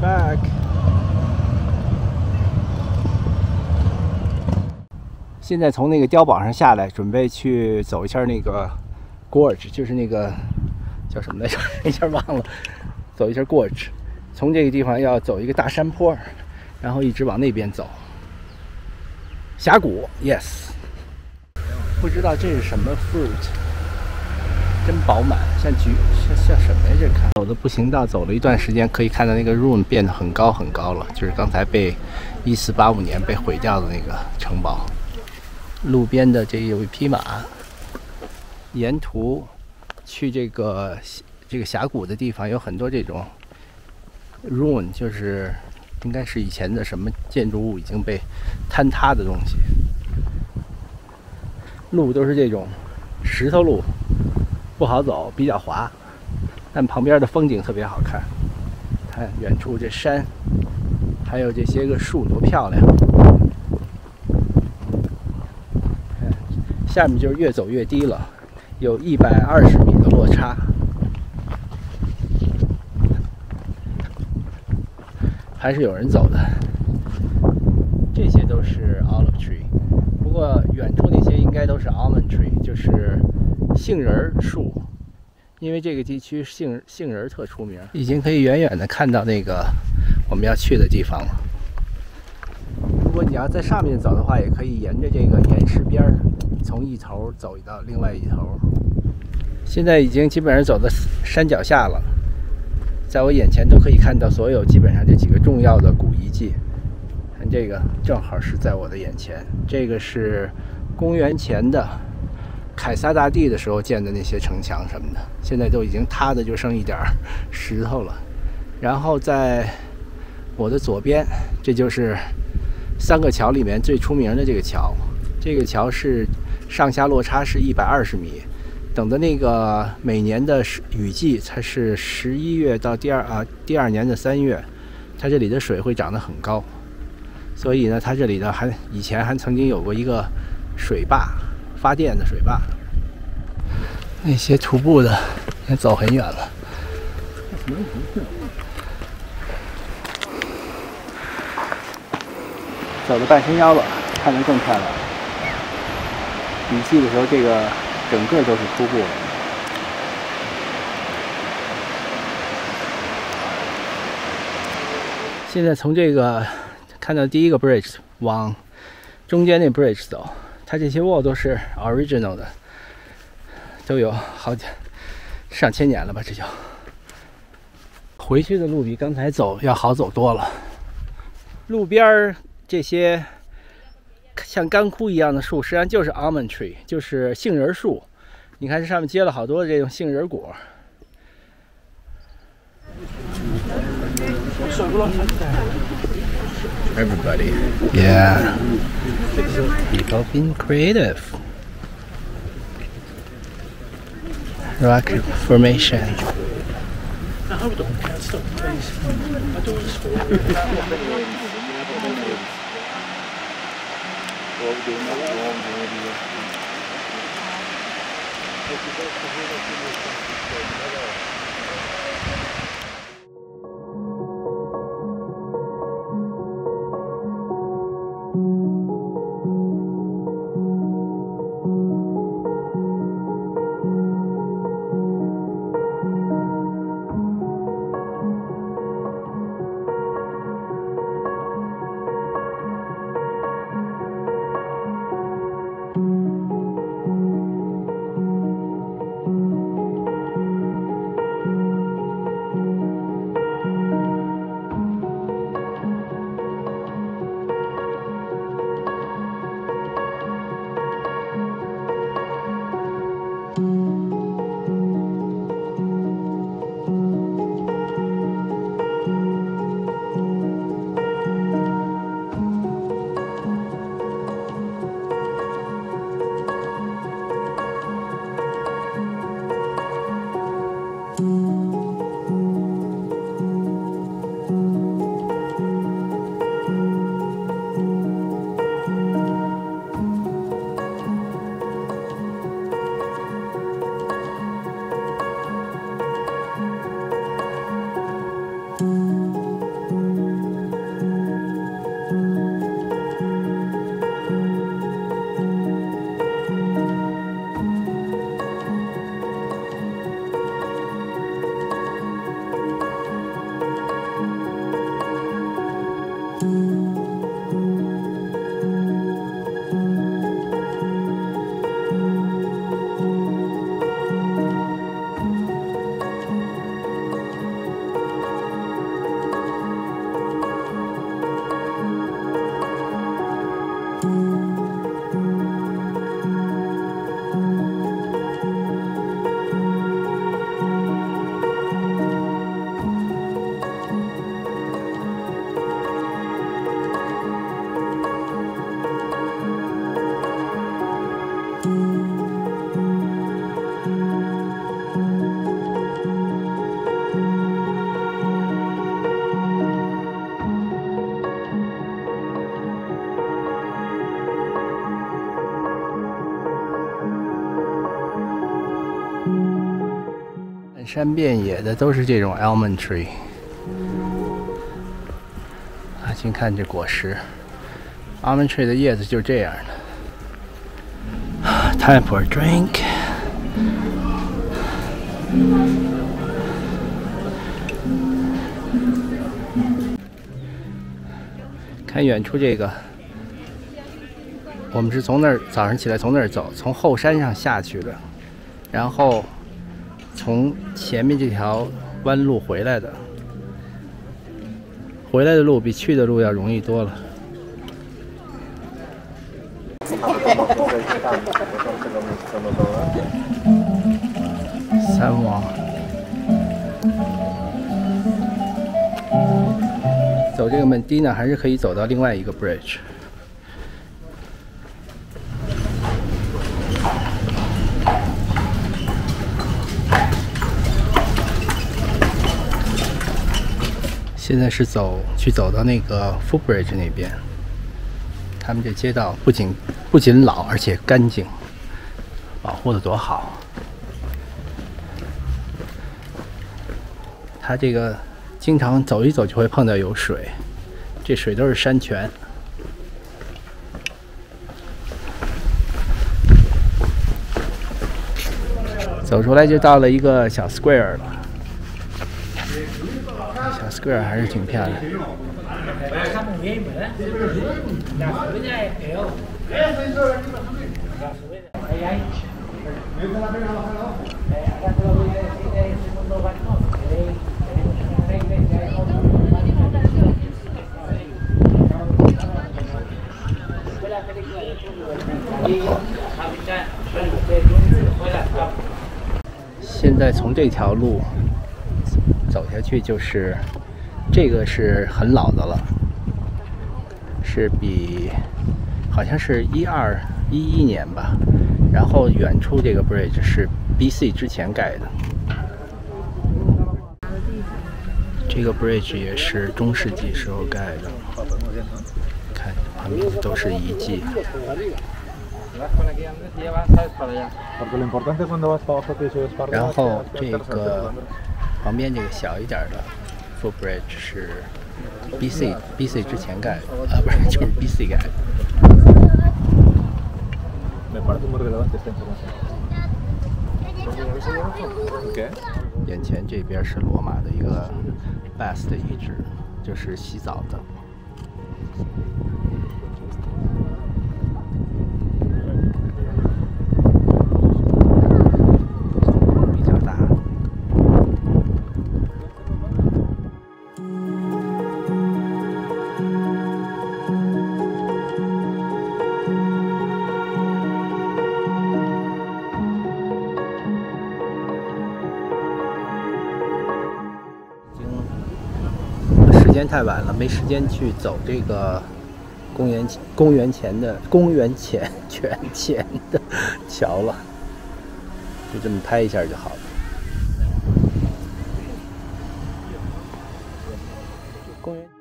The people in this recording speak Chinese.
back。现在从那个碉堡上下来，准备去走一下那个 gorge， 就是那个叫什么来着？一下忘了。走一下 gorge， 从这个地方要走一个大山坡，然后一直往那边走。峡谷 ，yes。不知道这是什么 fruit， 真饱满，像什么呀？这看走的步行道走了一段时间，可以看到那个 ruin 变得很高很高了，就是刚才被1485年被毁掉的那个城堡。路边的这有一匹马，沿途去这个峡谷的地方有很多这种 ruin， 就是应该是以前的什么建筑物已经被坍塌的东西。路都是这种石头路，不好走，比较滑，但旁边的风景特别好看。看远处这山，还有这些个树多漂亮。看下面就是越走越低了，有120米的落差。还是有人走的。这些都是 olive tree， 不过远处那些应该都是 almond tree， 就是杏仁树。因为这个地区杏仁特出名，已经可以远远的看到那个我们要去的地方了。如果你要在上面走的话，也可以沿着这个岩石边儿，从一头走到另外一头。现在已经基本上走到山脚下了。在我眼前都可以看到所有基本上这几个重要的古遗迹。看这个正好是在我的眼前，这个是公元前的凯撒大帝的时候建的那些城墙什么的，现在都已经塌的就剩一点石头了。然后在我的左边，这就是3个桥里面最出名的这个桥，这个桥是上下落差是120米。等的那个每年的雨季才是11月到第二年的3月，它这里的水会涨得很高，所以呢，它这里呢以前还曾经有过一个水坝，发电的水坝。那些徒步的也走很远了，走到半山腰了，看着更漂亮。雨季的时候，这个整个都是瀑布。现在从这个看到第一个 bridge 往中间那 bridge 走，它这些 wall 都是 original 的，都有上千年了吧，这就。回去的路比刚才走要好走多了。路边这些像干枯一样的树，实际上就是 almond tree， 就是杏仁树。你看这上面结了好多这种杏仁果。Everybody, yeah, people being creative. Rock formation. 山遍野的都是这种 almond tree。啊，请看这果实 ，almond tree 的叶子就是这样的。Time for a drink。看远处这个，我们是从那儿早上起来从那儿走，从后山上下去的，然后从前面这条弯路回来的。回来的路比去的路要容易多了。三王。走这个 Medina 还是可以走到另外一个 bridge。现在是去走到那个 footbridge 那边，他们这街道不仅老，而且干净，保护的多好。它这个经常走一走就会碰到有水，这水都是山泉。走出来就到了一个小 square 了。小 square 还是挺漂亮。现在从这条路走下去就是这个是很老的了，是比好像是1211年吧，然后远处这个 bridge 是 BC 之前盖的，这个 bridge 也是中世纪时候盖的，看旁边都是遗迹。然后这个旁边这个小一点的 footbridge 是 BC 之前盖的，啊不是，就是 BC 盖的。眼前这边是罗马的一个 bath 的遗址，就是洗澡的。时间太晚了，没时间去走这个公元前的桥了，就这么拍一下就好了。公园。